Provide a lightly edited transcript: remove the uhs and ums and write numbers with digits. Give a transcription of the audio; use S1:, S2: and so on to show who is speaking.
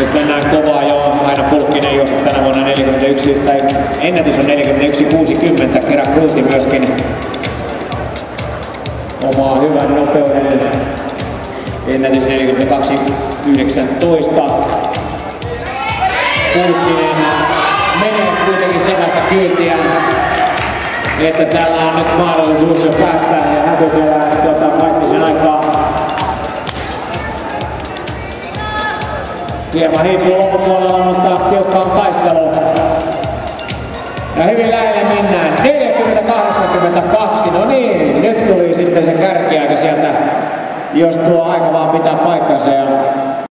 S1: Nyt mennään kovaa jo. Aina Pulkkinen juosi tänä vuonna 41, tai ennätys on 41.60. Kerakrulti myöskin omaa hyvän nopeuden. Ennätys 42.19. Pulkkinen menee kuitenkin sellaista kyytiä, että tällä on nyt mahdollisuus jo päästä ja häpytellä Paittisen aikaa. Hieman hiipuu loppupuolella, mutta tiukkaan taistelu. Ja hyvin lähelle mennään. 40-82. No niin, nyt tuli sitten se kärkiaika sieltä, jos tuo aika vaan pitää paikkansa.